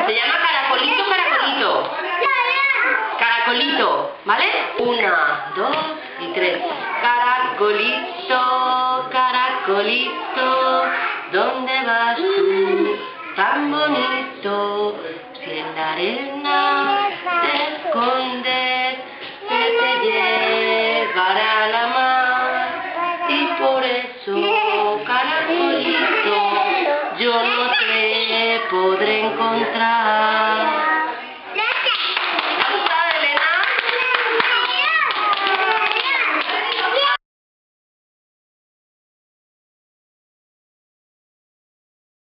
Se llama caracolito, caracolito. Caracolito, ¿vale? 1, 2 y 3. Caracolito, caracolito, ¿dónde vas tú? Tan bonito, si en la arena te escondes, se te llevará la mar. Y por eso, caracolito, yo no te podré encontrar.